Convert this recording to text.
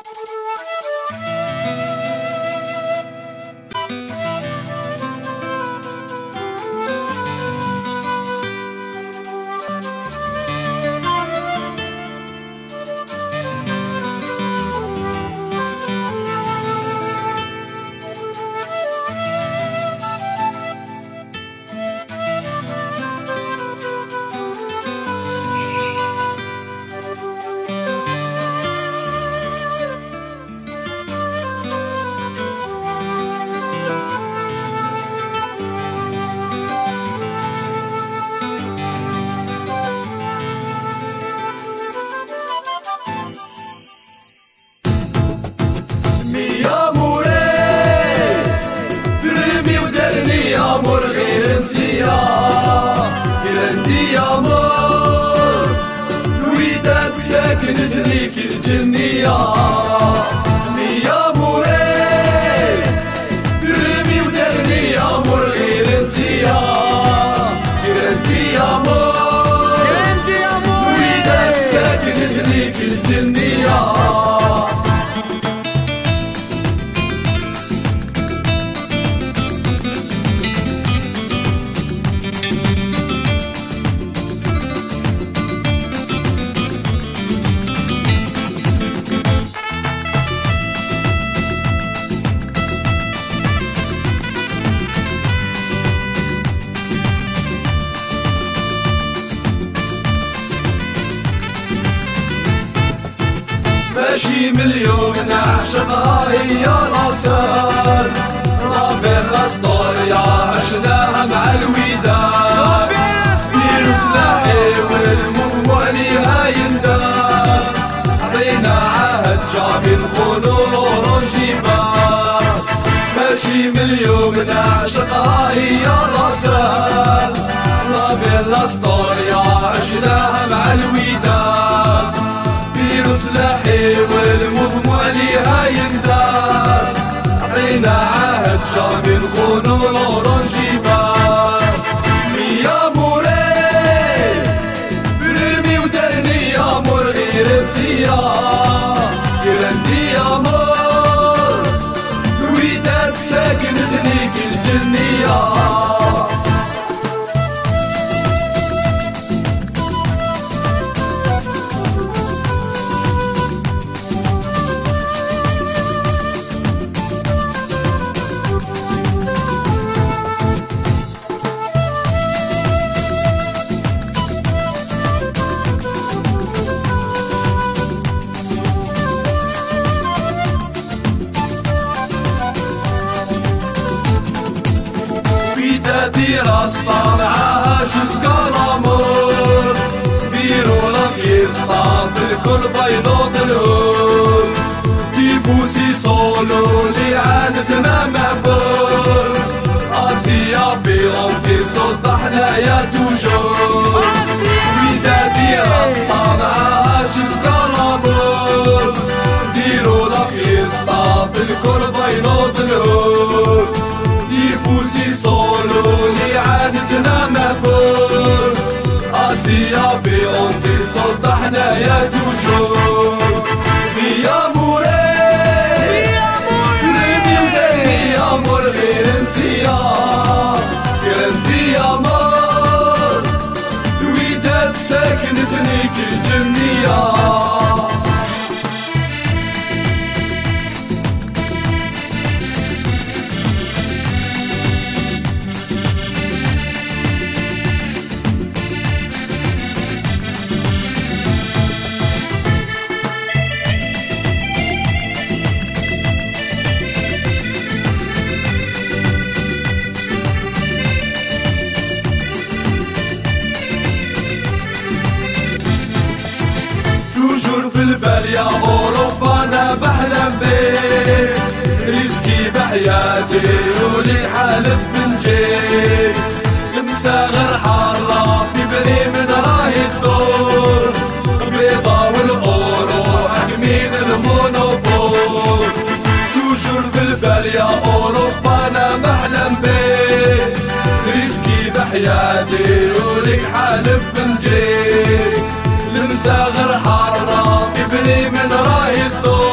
امور غير انتيا غير انتي امور الوداد ساكنت ليك الجنية يا موري رمي ودرني امور غير انتيا غير انتي امور الوداد ساكنت ليك الجنية ماشي مليون نعشقها هي الأصل رابع الأسطورية عشناها مع الوداد فيروس لاحي والموضوع ليها يندم عطينا عهد جابي نخونو ونجيبها ماشي مليون نعشقها هي الأصل رابع الأسطورية عشناها مع الوداد فيروس لاحي والمضمع ليها يندار عطينا عهد شعبي نخونو ونجيبها يا موري برمي ودرني يا مور غير انتيا غير انتي يا مور الوداد ساكنت ليك الجنية دير اسطا جوسكا لامور ديرو لا فيستا في الكل بيضو دلول ديبوسي سولو اللي عادتنا مهبول اسيا بيلونتي صوت حنايا توجور ويدا دير اسطا معاها جوسكا لامور ديرو لا فيستا في الكل بيضو دلول ديبوسي سولو اللي عادتنا مهبول اسيا بيونتي صوت حنايا توجور يا موري رمي ودرني يا مور غير انتيا غير انتي يا مور الوداد ساكنت ليك الجنية في البال يا أوروبا أنا بحلم بيك ريسكي بحياتي ولي حالف بنجيك المساغر حارة في بري من راهي الدور بيضا والأورو حاكمين المونوبول توجور في البال يا أوروبا أنا بحلم بيك ريسكي بحياتي ولي حالف بنجيك المساغر حارة ابني من راهي الثور